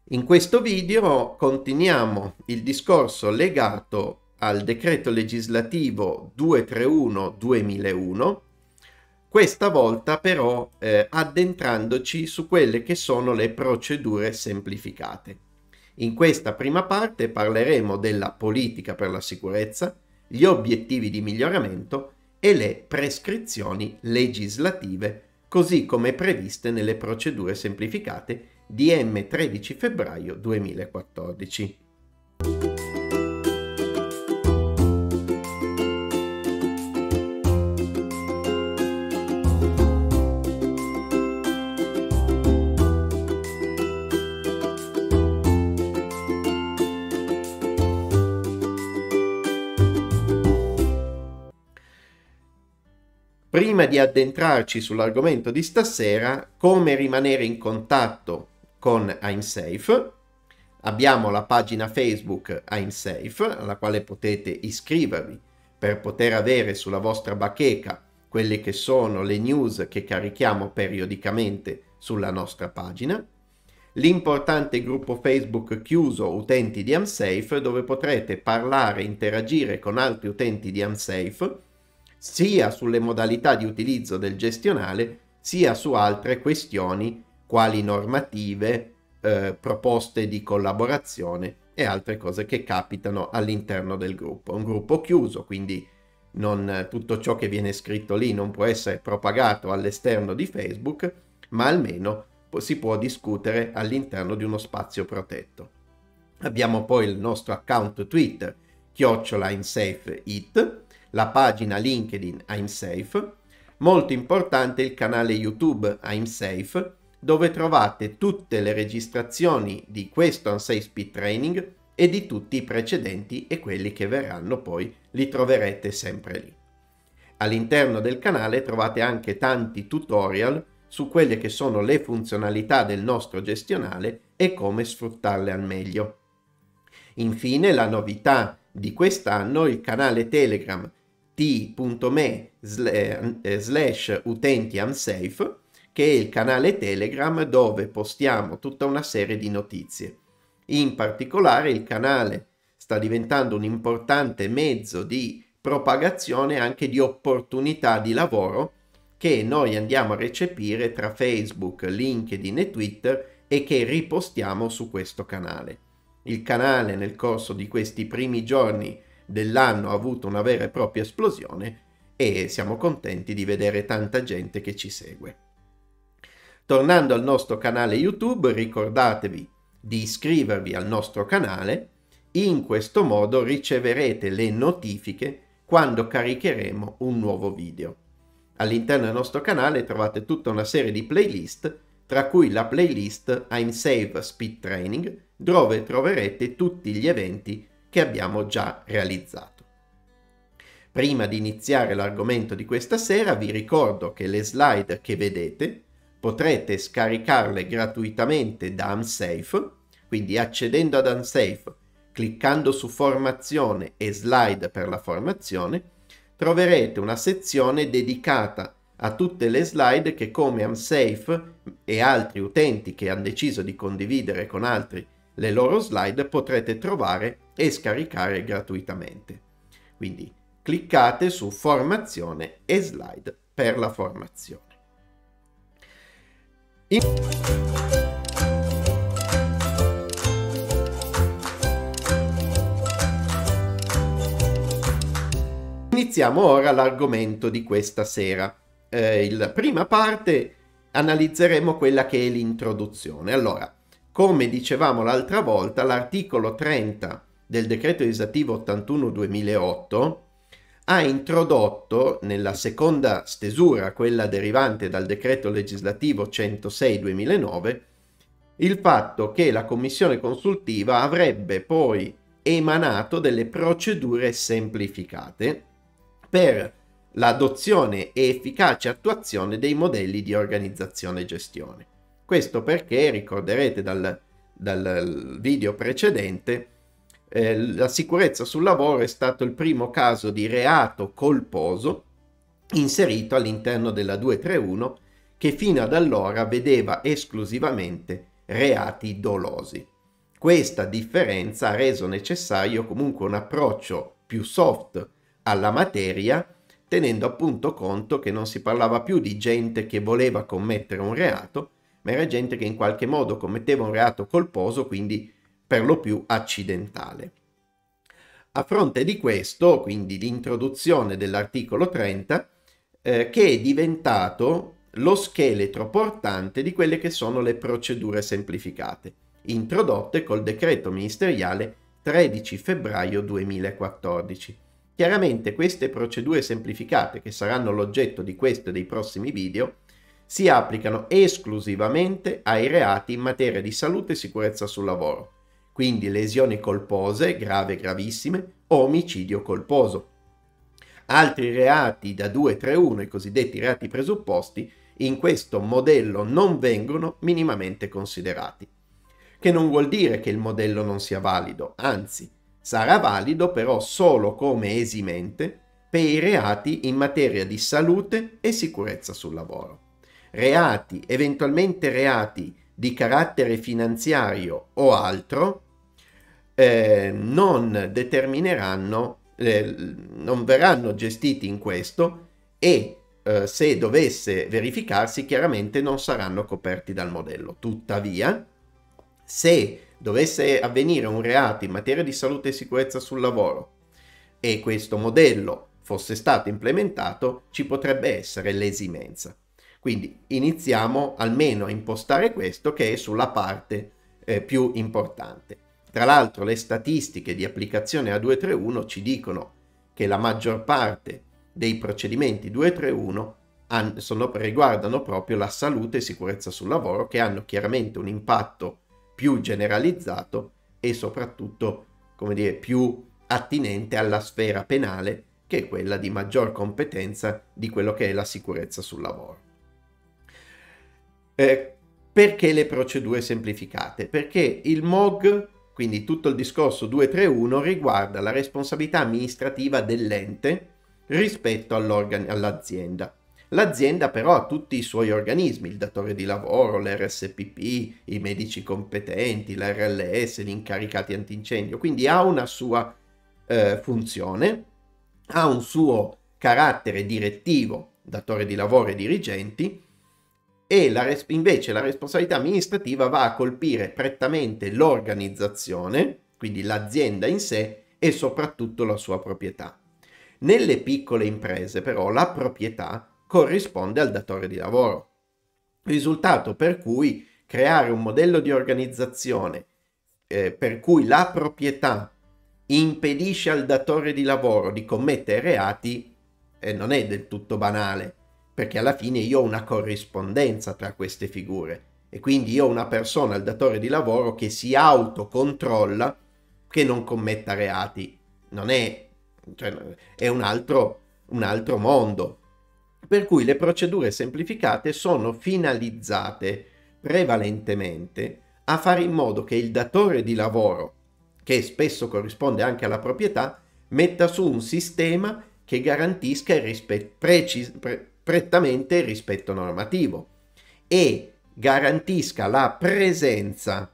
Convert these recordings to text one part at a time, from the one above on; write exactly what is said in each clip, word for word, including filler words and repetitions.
In questo video continuiamo il discorso legato al decreto legislativo duecentotrentuno duemilauno, questa volta però eh, addentrandoci su quelle che sono le procedure semplificate. In questa prima parte parleremo della politica per la sicurezza, gli obiettivi di miglioramento e le prescrizioni legislative, così come previste nelle procedure semplificate D M tredici febbraio duemilaquattordici. Prima di addentrarci sull'argomento di stasera, come rimanere in contatto con ImSafe, abbiamo la pagina Facebook ImSafe, alla quale potete iscrivervi per poter avere sulla vostra bacheca quelle che sono le news che carichiamo periodicamente sulla nostra pagina, l'importante gruppo Facebook chiuso utenti di ImSafe, dove potrete parlare e interagire con altri utenti di ImSafe, sia sulle modalità di utilizzo del gestionale, sia su altre questioni quali normative, eh, proposte di collaborazione e altre cose che capitano all'interno del gruppo. Un gruppo chiuso, quindi non, tutto ciò che viene scritto lì non può essere propagato all'esterno di Facebook, ma almeno si può discutere all'interno di uno spazio protetto. Abbiamo poi il nostro account Twitter, chiocciola ImSafeIt, la pagina LinkedIn ImSafe, molto importante il canale YouTube ImSafe, dove trovate tutte le registrazioni di questo Unsafe Speed Training e di tutti i precedenti, e quelli che verranno poi li troverete sempre lì. All'interno del canale trovate anche tanti tutorial su quelle che sono le funzionalità del nostro gestionale e come sfruttarle al meglio. Infine, la novità di quest'anno, il canale Telegram t.me slash utenti ImSafe, che è il canale Telegram dove postiamo tutta una serie di notizie. In particolare il canale sta diventando un importante mezzo di propagazione anche di opportunità di lavoro che noi andiamo a recepire tra Facebook, LinkedIn e Twitter e che ripostiamo su questo canale. Il canale nel corso di questi primi giorni dell'anno ha avuto una vera e propria esplosione e siamo contenti di vedere tanta gente che ci segue. Tornando al nostro canale YouTube, ricordatevi di iscrivervi al nostro canale, in questo modo riceverete le notifiche quando caricheremo un nuovo video. All'interno del nostro canale trovate tutta una serie di playlist, tra cui la playlist ImSafe Speed Training, dove troverete tutti gli eventi che abbiamo già realizzato. Prima di iniziare l'argomento di questa sera vi ricordo che le slide che vedete potrete scaricarle gratuitamente da ImSafe, quindi accedendo ad ImSafe, cliccando su formazione e slide per la formazione, troverete una sezione dedicata a tutte le slide che come ImSafe e altri utenti che hanno deciso di condividere con altri le loro slide potrete trovare e scaricare gratuitamente. Quindi cliccate su formazione e slide per la formazione. In... Iniziamo ora l'argomento di questa sera. Eh, la prima parte analizzeremo quella che è l'introduzione. Allora, come dicevamo l'altra volta, l'articolo trenta del decreto legislativo ottantuno duemilaotto ha introdotto nella seconda stesura, quella derivante dal decreto legislativo centosei duemilanove, il fatto che la commissione consultiva avrebbe poi emanato delle procedure semplificate per l'adozione e efficace attuazione dei modelli di organizzazione e gestione. Questo perché, ricorderete dal, dal video precedente, eh, la sicurezza sul lavoro è stato il primo caso di reato colposo inserito all'interno della duecentotrentuno, che fino ad allora vedeva esclusivamente reati dolosi. Questa differenza ha reso necessario comunque un approccio più soft alla materia, tenendo appunto conto che non si parlava più di gente che voleva commettere un reato, ma era gente che in qualche modo commetteva un reato colposo, quindi per lo più accidentale. A fronte di questo, quindi l'introduzione dell'articolo trenta, eh, che è diventato lo scheletro portante di quelle che sono le procedure semplificate, introdotte col decreto ministeriale tredici febbraio duemilaquattordici. Chiaramente queste procedure semplificate, che saranno l'oggetto di questo e dei prossimi video, si applicano esclusivamente ai reati in materia di salute e sicurezza sul lavoro, quindi lesioni colpose, grave e gravissime, o omicidio colposo. Altri reati da duecentotrentuno, i cosiddetti reati presupposti, in questo modello non vengono minimamente considerati. Che non vuol dire che il modello non sia valido, anzi, sarà valido però solo come esimente per i reati in materia di salute e sicurezza sul lavoro. Reati, eventualmente reati di carattere finanziario o altro, eh, non determineranno, eh, non verranno gestiti in questo e eh, se dovesse verificarsi chiaramente non saranno coperti dal modello. Tuttavia, se dovesse avvenire un reato in materia di salute e sicurezza sul lavoro e questo modello fosse stato implementato, ci potrebbe essere l'esimenza. Quindi iniziamo almeno a impostare questo, che è sulla parte eh, più importante. Tra l'altro le statistiche di applicazione a duecentotrentuno ci dicono che la maggior parte dei procedimenti duecentotrentuno han, sono, riguardano proprio la salute e sicurezza sul lavoro, che hanno chiaramente un impatto più generalizzato e soprattutto, come dire, più attinente alla sfera penale, che è quella di maggior competenza di quello che è la sicurezza sul lavoro. Eh, perché le procedure semplificate? Perché il M O G, quindi tutto il discorso duecentotrentuno, riguarda la responsabilità amministrativa dell'ente rispetto all'azienda. L'azienda però ha tutti i suoi organismi, il datore di lavoro, l'R S P P, i medici competenti, l'R L S, gli incaricati antincendio, quindi ha una sua eh, funzione, ha un suo carattere direttivo, datore di lavoro e dirigenti, e la res- invece la responsabilità amministrativa va a colpire prettamente l'organizzazione, quindi l'azienda in sé e soprattutto la sua proprietà. Nelle piccole imprese però la proprietà corrisponde al datore di lavoro, risultato per cui creare un modello di organizzazione eh, per cui la proprietà impedisce al datore di lavoro di commettere reati eh, non è del tutto banale, perché alla fine io ho una corrispondenza tra queste figure e quindi io ho una persona, il datore di lavoro, che si autocontrolla che non commetta reati. Non è, cioè, è un altro, un altro mondo. Per cui le procedure semplificate sono finalizzate prevalentemente a fare in modo che il datore di lavoro, che spesso corrisponde anche alla proprietà, metta su un sistema che garantisca il rispetto precis- pre- prettamente il rispetto normativo e garantisca la presenza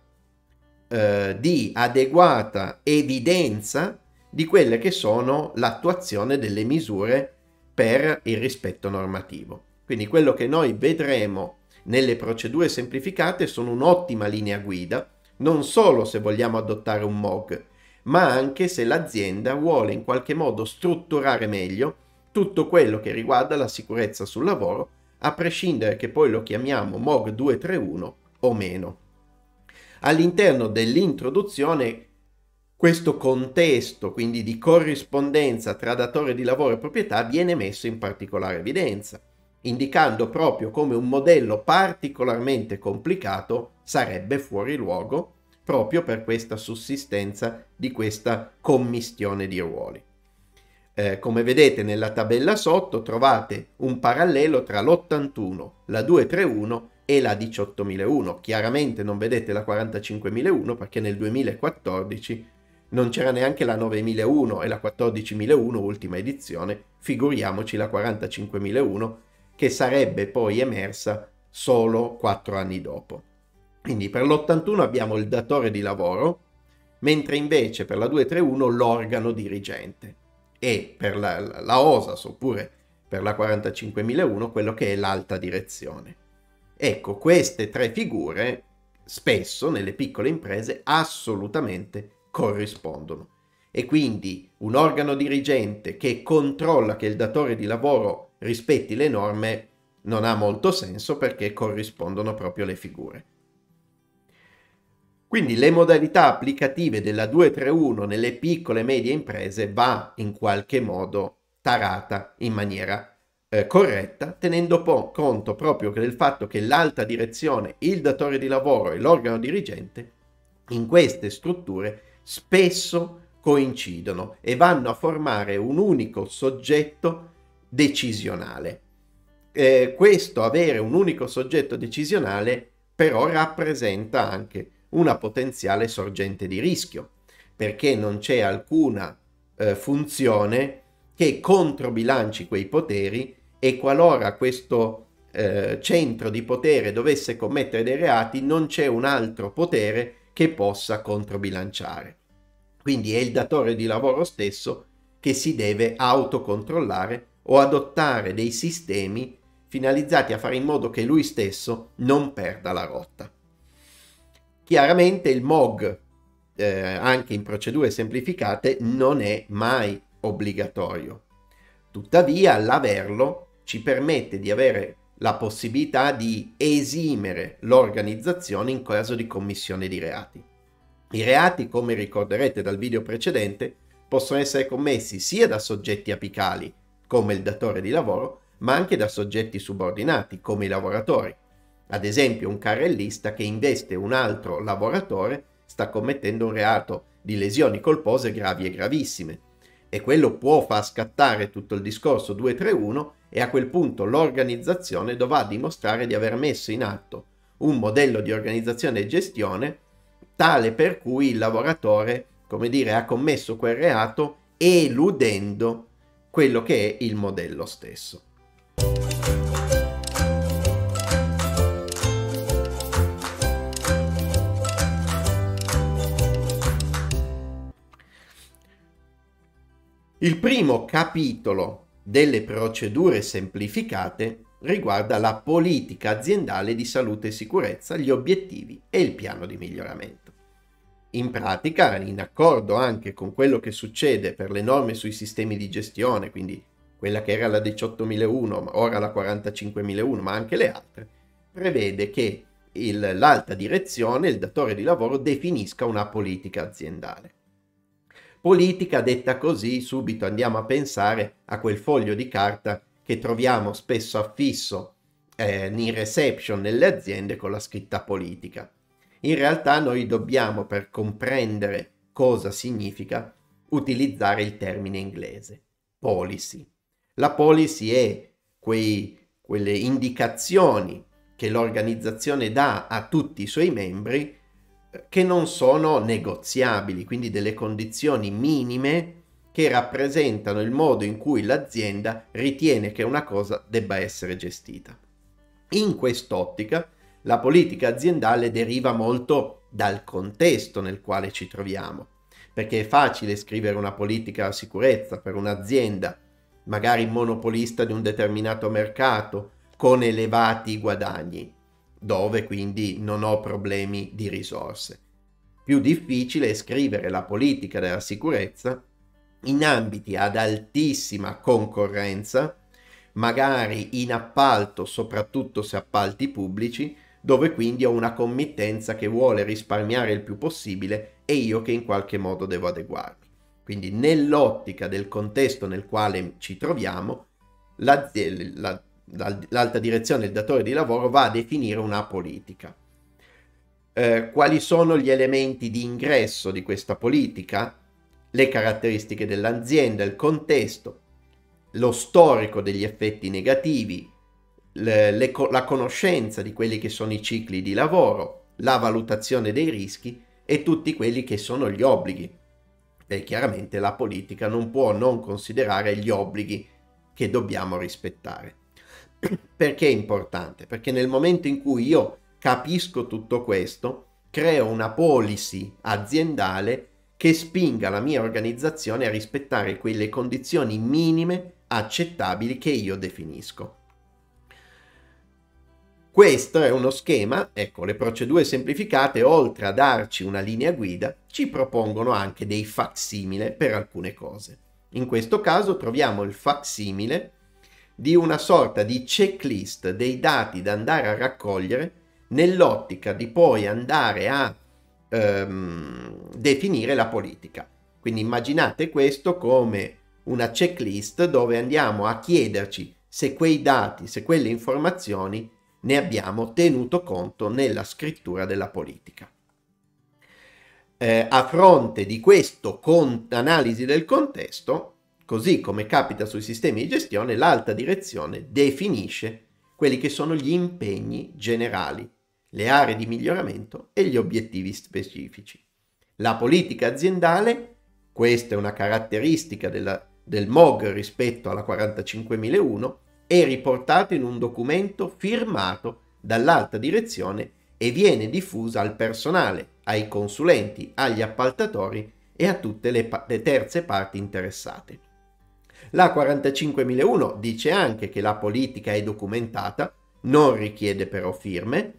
eh, di adeguata evidenza di quelle che sono l'attuazione delle misure per il rispetto normativo. Quindi quello che noi vedremo nelle procedure semplificate sono un'ottima linea guida, non solo se vogliamo adottare un M O G, ma anche se l'azienda vuole in qualche modo strutturare meglio tutto quello che riguarda la sicurezza sul lavoro, a prescindere che poi lo chiamiamo M O G duecentotrentuno o meno. All'interno dell'introduzione, questo contesto, quindi di corrispondenza tra datore di lavoro e proprietà, viene messo in particolare evidenza, indicando proprio come un modello particolarmente complicato sarebbe fuori luogo proprio per questa sussistenza di questa commistione di ruoli. Eh, come vedete nella tabella sotto trovate un parallelo tra l'ottantuno, la duecentotrentuno e la diciottomilauno. Chiaramente non vedete la quarantacinquemilauno perché nel duemilaquattordici non c'era neanche la novemilauno e la quattordicimilauno, ultima edizione, figuriamoci la quarantacinquemilauno, che sarebbe poi emersa solo quattro anni dopo. Quindi per l'ottantuno abbiamo il datore di lavoro, mentre invece per la duecentotrentuno l'organo dirigente, e per la, la O S A S oppure per la quarantacinquemilauno quello che è l'alta direzione. Ecco, queste tre figure spesso nelle piccole imprese assolutamente corrispondono, e quindi un organo dirigente che controlla che il datore di lavoro rispetti le norme non ha molto senso, perché corrispondono proprio le figure. Quindi le modalità applicative della duecentotrentuno nelle piccole e medie imprese va in qualche modo tarata in maniera eh, corretta, tenendo po- conto proprio del fatto che l'alta direzione, il datore di lavoro e l'organo dirigente in queste strutture spesso coincidono e vanno a formare un unico soggetto decisionale. Eh, questo avere un unico soggetto decisionale però rappresenta anche una potenziale sorgente di rischio, perché non c'è alcuna eh, funzione che controbilanci quei poteri, e qualora questo eh, centro di potere dovesse commettere dei reati non c'è un altro potere che possa controbilanciare. Quindi è il datore di lavoro stesso che si deve autocontrollare o adottare dei sistemi finalizzati a fare in modo che lui stesso non perda la rotta. Chiaramente il M O G, eh, anche in procedure semplificate, non è mai obbligatorio. Tuttavia, l'averlo ci permette di avere la possibilità di esimere l'organizzazione in caso di commissione di reati. I reati, come ricorderete dal video precedente, possono essere commessi sia da soggetti apicali, come il datore di lavoro, ma anche da soggetti subordinati, come i lavoratori. Ad esempio, un carrellista che investe un altro lavoratore sta commettendo un reato di lesioni colpose gravi e gravissime, e quello può far scattare tutto il discorso duecentotrentuno, e a quel punto l'organizzazione dovrà dimostrare di aver messo in atto un modello di organizzazione e gestione tale per cui il lavoratore, come dire, ha commesso quel reato eludendo quello che è il modello stesso. Il primo capitolo delle procedure semplificate riguarda la politica aziendale di salute e sicurezza, gli obiettivi e il piano di miglioramento. In pratica, in accordo anche con quello che succede per le norme sui sistemi di gestione, quindi quella che era la diciottomilauno, ora la quarantacinquemilauno, ma anche le altre, prevede che l'alta direzione, il datore di lavoro, definisca una politica aziendale. Politica detta così, subito andiamo a pensare a quel foglio di carta che troviamo spesso affisso eh, in reception nelle aziende con la scritta politica. In realtà noi dobbiamo, per comprendere cosa significa, utilizzare il termine inglese, policy. La policy è quei, quelle indicazioni che l'organizzazione dà a tutti i suoi membri, che non sono negoziabili, quindi delle condizioni minime che rappresentano il modo in cui l'azienda ritiene che una cosa debba essere gestita. In quest'ottica, la politica aziendale deriva molto dal contesto nel quale ci troviamo, perché è facile scrivere una politica di sicurezza per un'azienda, magari monopolista di un determinato mercato, con elevati guadagni, dove quindi non ho problemi di risorse. Più difficile è scrivere la politica della sicurezza in ambiti ad altissima concorrenza, magari in appalto, soprattutto se appalti pubblici, dove quindi ho una committenza che vuole risparmiare il più possibile e io che in qualche modo devo adeguarmi. Quindi nell'ottica del contesto nel quale ci troviamo, l'azienda, la, l'alta direzione, il datore di lavoro, va a definire una politica. Eh, quali sono gli elementi di ingresso di questa politica? Le caratteristiche dell'azienda, il contesto, lo storico degli effetti negativi, le, le, la conoscenza di quelli che sono i cicli di lavoro, la valutazione dei rischi e tutti quelli che sono gli obblighi. E chiaramente la politica non può non considerare gli obblighi che dobbiamo rispettare. Perché è importante? Perché nel momento in cui io capisco tutto questo, creo una policy aziendale che spinga la mia organizzazione a rispettare quelle condizioni minime accettabili che io definisco. Questo è uno schema, ecco, le procedure semplificate, oltre a darci una linea guida, ci propongono anche dei facsimile per alcune cose. In questo caso troviamo il facsimile di una sorta di checklist dei dati da andare a raccogliere nell'ottica di poi andare a ehm, definire la politica. Quindi immaginate questo come una checklist dove andiamo a chiederci se quei dati, se quelle informazioni ne abbiamo tenuto conto nella scrittura della politica. Eh, a fronte di questo con analisi del contesto, così come capita sui sistemi di gestione, l'alta direzione definisce quelli che sono gli impegni generali, le aree di miglioramento e gli obiettivi specifici. La politica aziendale, questa è una caratteristica della, del M O G rispetto alla quarantacinquemilauno, è riportata in un documento firmato dall'alta direzione e viene diffusa al personale, ai consulenti, agli appaltatori e a tutte le, le terze parti interessate. La quarantacinquemilauno dice anche che la politica è documentata, non richiede però firme,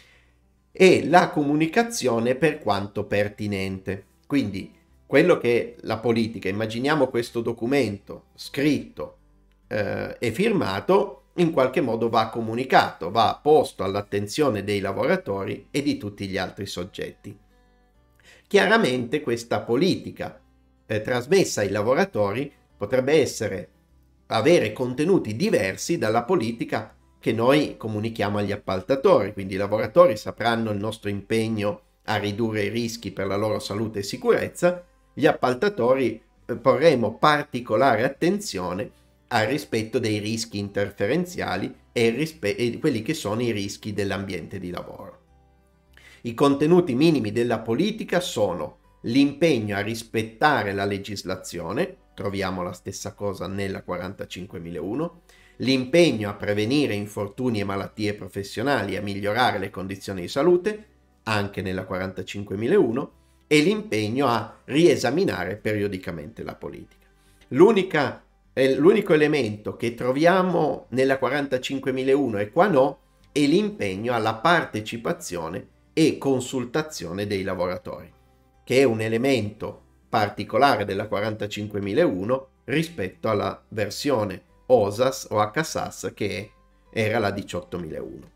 e la comunicazione per quanto pertinente. Quindi quello che è la politica, immaginiamo questo documento scritto eh, e firmato, in qualche modo va comunicato, va posto all'attenzione dei lavoratori e di tutti gli altri soggetti. Chiaramente questa politica eh, trasmessa ai lavoratori potrebbe essere, avere contenuti diversi dalla politica che noi comunichiamo agli appaltatori, quindi i lavoratori sapranno il nostro impegno a ridurre i rischi per la loro salute e sicurezza, gli appaltatori eh, porremo particolare attenzione al rispetto dei rischi interferenziali e, rispe- e quelli che sono i rischi dell'ambiente di lavoro. I contenuti minimi della politica sono l'impegno a rispettare la legislazione, troviamo la stessa cosa nella quarantacinquemilauno, l'impegno a prevenire infortuni e malattie professionali e a migliorare le condizioni di salute, anche nella quarantacinquemilauno, e l'impegno a riesaminare periodicamente la politica. L'unica L'unico elemento che troviamo nella quarantacinquemilauno e qua no è l'impegno alla partecipazione e consultazione dei lavoratori, che è un elemento particolare della quarantacinquemilauno rispetto alla versione O S A S o H S A S che era la diciottomilauno.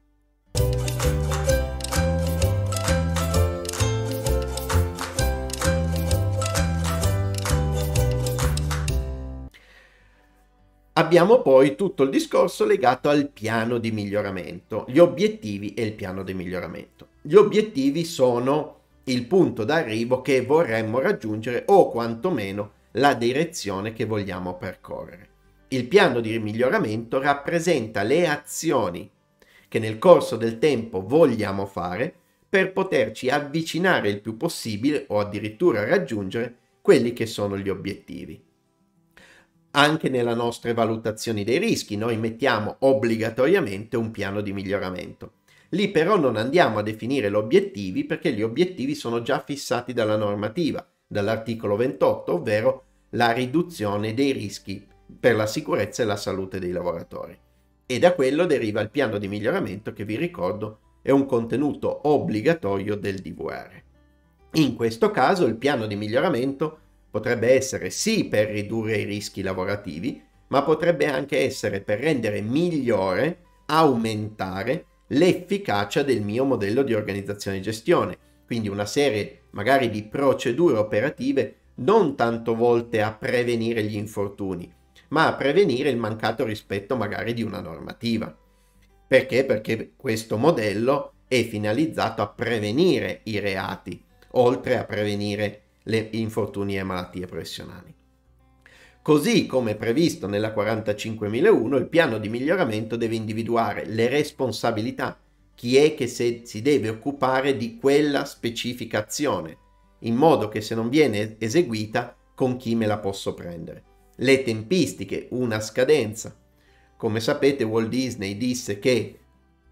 Abbiamo poi tutto il discorso legato al piano di miglioramento, gli obiettivi e il piano di miglioramento. Gli obiettivi sono il punto d'arrivo che vorremmo raggiungere o quantomeno la direzione che vogliamo percorrere. Il piano di miglioramento rappresenta le azioni che nel corso del tempo vogliamo fare per poterci avvicinare il più possibile o addirittura raggiungere quelli che sono gli obiettivi. Anche nelle nostre valutazioni dei rischi noi mettiamo obbligatoriamente un piano di miglioramento. Lì però non andiamo a definire gli obiettivi perché gli obiettivi sono già fissati dalla normativa, dall'articolo ventotto, ovvero la riduzione dei rischi per la sicurezza e la salute dei lavoratori. E da quello deriva il piano di miglioramento che, vi ricordo, è un contenuto obbligatorio del D V R. In questo caso il piano di miglioramento potrebbe essere sì per ridurre i rischi lavorativi, ma potrebbe anche essere per rendere migliore, aumentare l'efficacia del mio modello di organizzazione e gestione. Quindi una serie magari di procedure operative non tanto volte a prevenire gli infortuni, ma a prevenire il mancato rispetto magari di una normativa. Perché? Perché questo modello è finalizzato a prevenire i reati, oltre a prevenire le infortuni e malattie professionali. Così come previsto nella quarantacinquemilauno, il piano di miglioramento deve individuare le responsabilità, chi è che se, si deve occupare di quella specifica azione, in modo che se non viene eseguita, con chi me la posso prendere. Le tempistiche, una scadenza. Come sapete, Walt Disney disse che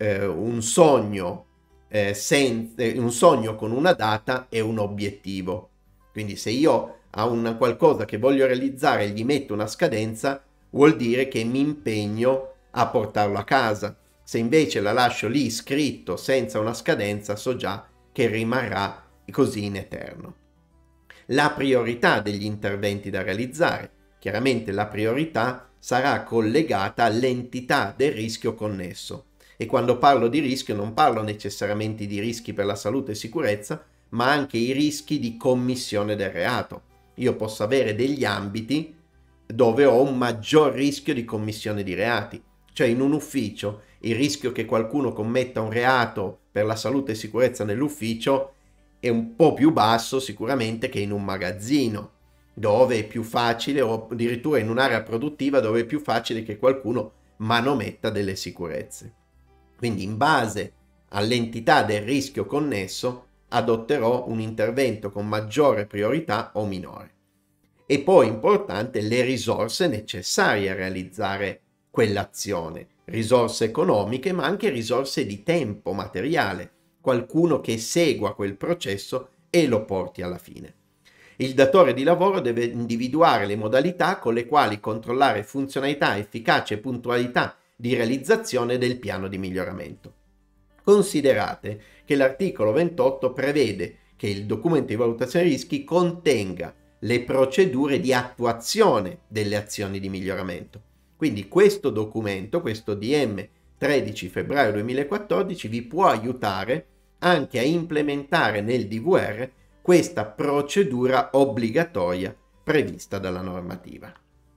eh, un sogno eh, sen- eh, un sogno con una data e un obiettivo. Quindi se io a un qualcosa che voglio realizzare gli metto una scadenza, vuol dire che mi impegno a portarlo a casa. Se invece la lascio lì scritto senza una scadenza, so già che rimarrà così in eterno. La priorità degli interventi da realizzare. Chiaramente la priorità sarà collegata all'entità del rischio connesso. E quando parlo di rischio non parlo necessariamente di rischi per la salute e sicurezza, ma anche i rischi di commissione del reato. Io posso avere degli ambiti dove ho un maggior rischio di commissione di reati. Cioè in un ufficio il rischio che qualcuno commetta un reato per la salute e sicurezza nell'ufficio è un po' più basso sicuramente che in un magazzino, dove è più facile, o addirittura in un'area produttiva dove è più facile che qualcuno manometta delle sicurezze. Quindi in base all'entità del rischio connesso adotterò un intervento con maggiore priorità o minore. E poi importante le risorse necessarie a realizzare quell'azione, risorse economiche ma anche risorse di tempo materiale, qualcuno che segua quel processo e lo porti alla fine. Il datore di lavoro deve individuare le modalità con le quali controllare funzionalità, efficacia e puntualità di realizzazione del piano di miglioramento. Considerate che l'articolo ventotto prevede che il documento di valutazione rischi contenga le procedure di attuazione delle azioni di miglioramento. Quindi questo documento, questo D M tredici febbraio duemilaquattordici, vi può aiutare anche a implementare nel D V R questa procedura obbligatoria prevista dalla normativa.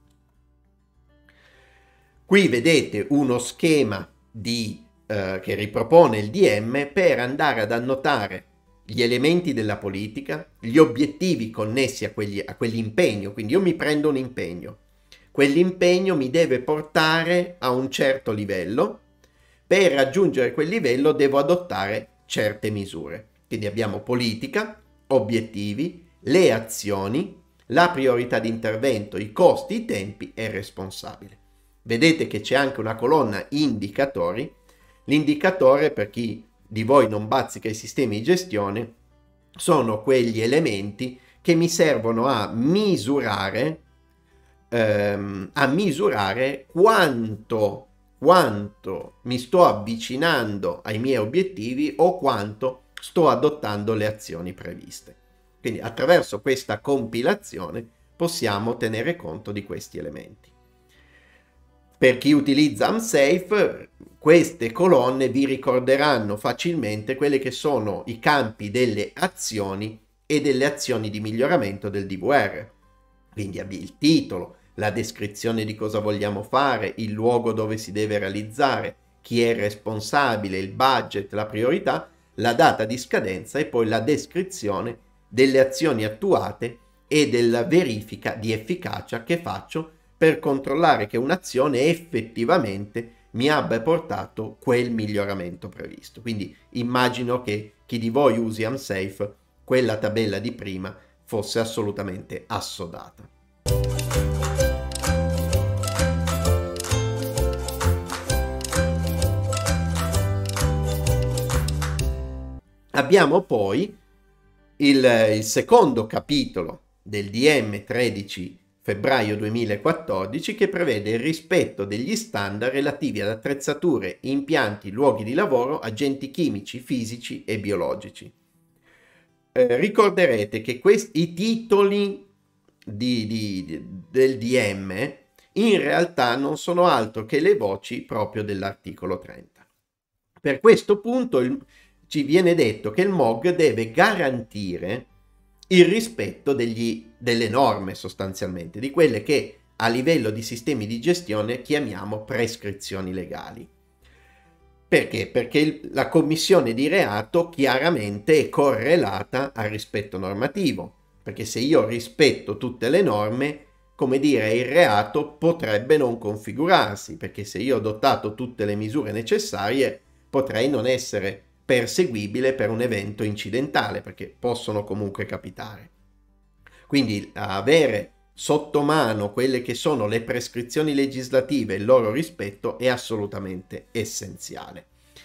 Qui vedete uno schema di, eh, che ripropone il D M per andare ad annotare gli elementi della politica, gli obiettivi connessi a, quegli, a quell'impegno. Quindi io mi prendo un impegno, quell'impegno mi deve portare a un certo livello, per raggiungere quel livello devo adottare certe misure. Quindi abbiamo politica, obiettivi, le azioni, la priorità di intervento, i costi, i tempi e il responsabile. Vedete che c'è anche una colonna indicatori. L'indicatore, per chi di voi non bazzica i sistemi di gestione, sono quegli elementi che mi servono a misurare, ehm, a misurare quanto, quanto mi sto avvicinando ai miei obiettivi o quanto sto adottando le azioni previste. Quindi attraverso questa compilazione possiamo tenere conto di questi elementi. Per chi utilizza AmSafe, queste colonne vi ricorderanno facilmente quelli che sono i campi delle azioni e delle azioni di miglioramento del D V R. Quindi il titolo, la descrizione di cosa vogliamo fare, il luogo dove si deve realizzare, chi è responsabile, il budget, la priorità, la data di scadenza e poi la descrizione delle azioni attuate e della verifica di efficacia che faccio per controllare che un'azione effettivamente mi abbia portato quel miglioramento previsto. Quindi immagino che chi di voi usi AmSafe, quella tabella di prima fosse assolutamente assodata. Abbiamo poi il, il secondo capitolo del D M tredici febbraio duemilaquattordici che prevede il rispetto degli standard relativi ad attrezzature, impianti, luoghi di lavoro, agenti chimici, fisici e biologici. Eh, ricorderete che questi, i titoli di, di, del D M in realtà non sono altro che le voci proprio dell'articolo trenta. Per questo punto il, ci viene detto che il M O G deve garantire il rispetto degli, delle norme sostanzialmente, di quelle che a livello di sistemi di gestione chiamiamo prescrizioni legali. Perché? Perché il, la commissione di reato chiaramente è correlata al rispetto normativo, perché se io rispetto tutte le norme, come dire, il reato potrebbe non configurarsi, perché se io ho adottato tutte le misure necessarie potrei non essere perseguibile per un evento incidentale, perché possono comunque capitare. Quindi avere sotto mano quelle che sono le prescrizioni legislative e il loro rispetto è assolutamente essenziale.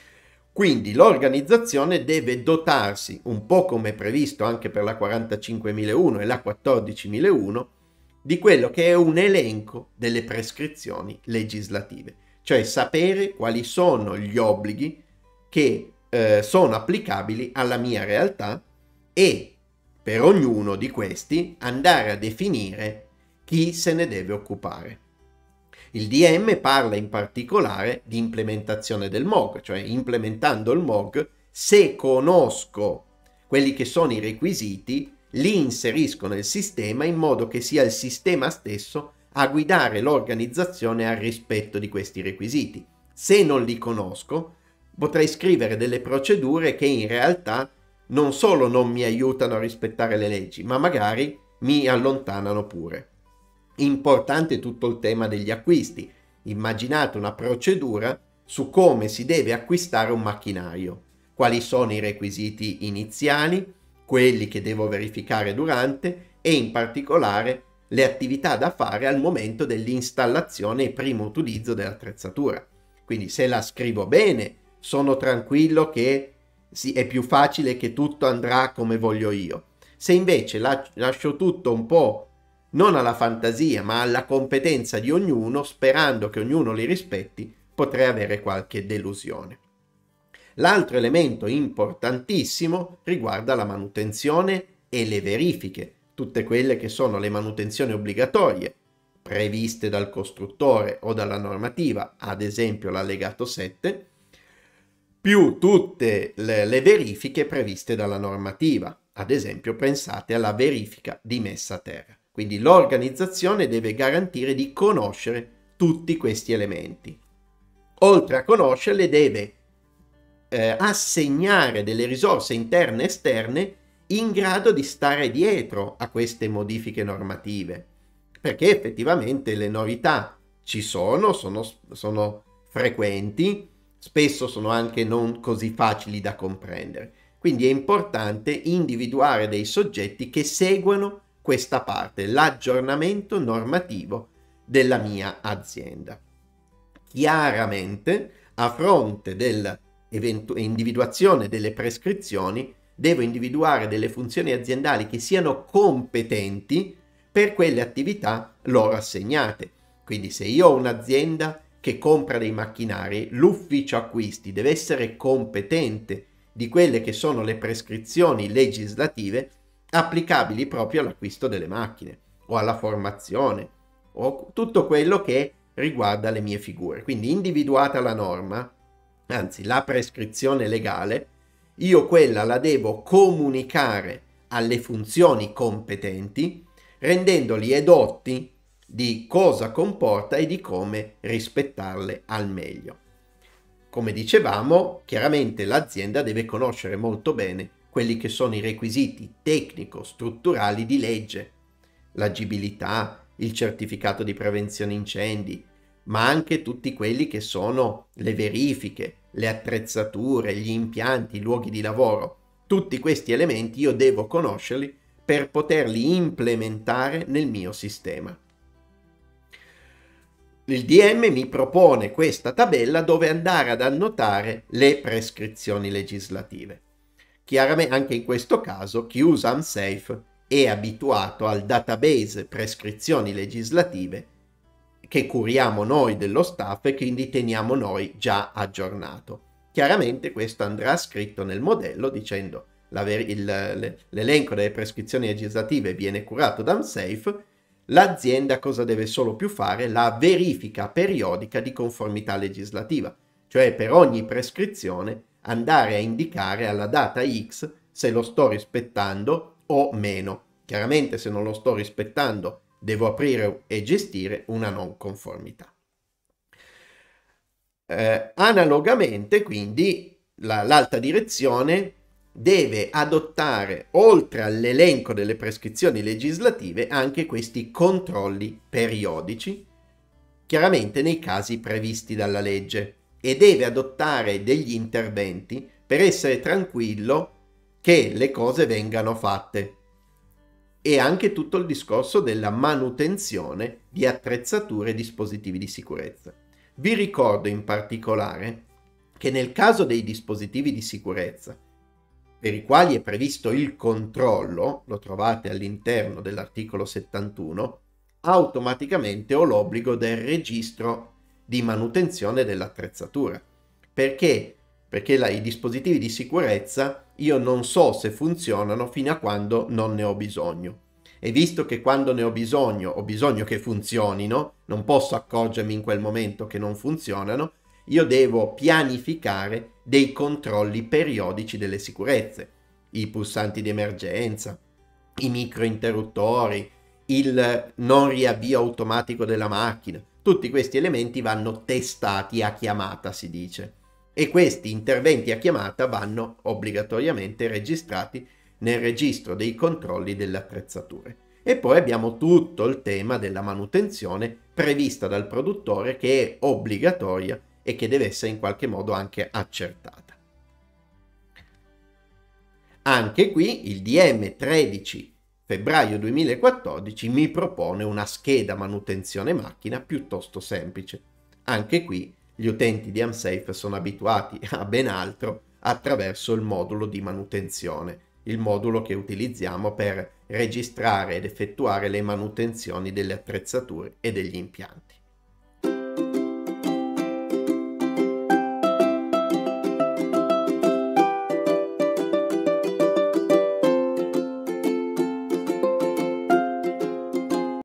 Quindi l'organizzazione deve dotarsi, un po' come previsto anche per la quarantacinquemilauno e la quattordicimilauno, di quello che è un elenco delle prescrizioni legislative, cioè sapere quali sono gli obblighi che eh, sono applicabili alla mia realtà e per ognuno di questi andare a definire chi se ne deve occupare. Il D M parla in particolare di implementazione del M O G, cioè implementando il M O G, se conosco quelli che sono i requisiti, li inserisco nel sistema in modo che sia il sistema stesso a guidare l'organizzazione al rispetto di questi requisiti. Se non li conosco, potrei scrivere delle procedure che in realtà non solo non mi aiutano a rispettare le leggi, ma magari mi allontanano pure. Importante tutto il tema degli acquisti. Immaginate una procedura su come si deve acquistare un macchinario, quali sono i requisiti iniziali, quelli che devo verificare durante e in particolare le attività da fare al momento dell'installazione e primo utilizzo dell'attrezzatura. Quindi se la scrivo bene, sono tranquillo che sì, è più facile che tutto andrà come voglio io. Se invece la, lascio tutto un po' non alla fantasia, ma alla competenza di ognuno, sperando che ognuno li rispetti, potrei avere qualche delusione. L'altro elemento importantissimo riguarda la manutenzione e le verifiche, tutte quelle che sono le manutenzioni obbligatorie, previste dal costruttore o dalla normativa, ad esempio l'allegato sette, più tutte le, le verifiche previste dalla normativa, ad esempio pensate alla verifica di messa a terra. Quindi l'organizzazione deve garantire di conoscere tutti questi elementi. Oltre a conoscerle deve eh, assegnare delle risorse interne e esterne in grado di stare dietro a queste modifiche normative, perché effettivamente le novità ci sono, sono, sono frequenti, spesso sono anche non così facili da comprendere. Quindi è importante individuare dei soggetti che seguano questa parte, l'aggiornamento normativo della mia azienda. Chiaramente, a fronte dell'individuazione delle prescrizioni, devo individuare delle funzioni aziendali che siano competenti per quelle attività loro assegnate. Quindi se io ho un'azienda che compra dei macchinari, l'ufficio acquisti deve essere competente di quelle che sono le prescrizioni legislative applicabili proprio all'acquisto delle macchine o alla formazione o tutto quello che riguarda le mie figure. Quindi individuata la norma, anzi la prescrizione legale, io quella la devo comunicare alle funzioni competenti, rendendoli edotti di cosa comporta e di come rispettarle al meglio. Come dicevamo, chiaramente l'azienda deve conoscere molto bene quelli che sono i requisiti tecnico-strutturali di legge, l'agibilità, il certificato di prevenzione incendi, ma anche tutti quelli che sono le verifiche, le attrezzature, gli impianti, i luoghi di lavoro. Tutti questi elementi io devo conoscerli per poterli implementare nel mio sistema. Il D M mi propone questa tabella dove andare ad annotare le prescrizioni legislative. Chiaramente anche in questo caso chi usa AmSafe è abituato al database prescrizioni legislative che curiamo noi dello staff e quindi teniamo noi già aggiornato. Chiaramente questo andrà scritto nel modello dicendo l'elenco delle prescrizioni legislative viene curato da AmSafe, l'azienda cosa deve solo più fare? La verifica periodica di conformità legislativa, cioè per ogni prescrizione andare a indicare alla data X se lo sto rispettando o meno. Chiaramente se non lo sto rispettando devo aprire e gestire una non conformità. Eh, analogamente quindi la, l'alta direzione deve adottare, oltre all'elenco delle prescrizioni legislative, anche questi controlli periodici, chiaramente nei casi previsti dalla legge, e deve adottare degli interventi per essere tranquillo che le cose vengano fatte. E anche tutto il discorso della manutenzione di attrezzature e dispositivi di sicurezza. Vi ricordo in particolare che nel caso dei dispositivi di sicurezza per i quali è previsto il controllo, lo trovate all'interno dell'articolo settantuno, automaticamente ho l'obbligo del registro di manutenzione dell'attrezzatura. Perché? Perché la, i dispositivi di sicurezza io non so se funzionano fino a quando non ne ho bisogno. E visto che quando ne ho bisogno, ho bisogno che funzionino, non posso accorgermi in quel momento che non funzionano, io devo pianificare dei controlli periodici delle sicurezze, i pulsanti di emergenza, i microinterruttori, il non riavvio automatico della macchina. Tutti questi elementi vanno testati a chiamata, si dice, e questi interventi a chiamata vanno obbligatoriamente registrati nel registro dei controlli delle attrezzature. E poi abbiamo tutto il tema della manutenzione prevista dal produttore, che è obbligatoria e che deve essere in qualche modo anche accertata. Anche qui il D M tredici febbraio duemilaquattordici mi propone una scheda manutenzione macchina piuttosto semplice. Anche qui gli utenti di AmSafe sono abituati a ben altro attraverso il modulo di manutenzione, il modulo che utilizziamo per registrare ed effettuare le manutenzioni delle attrezzature e degli impianti.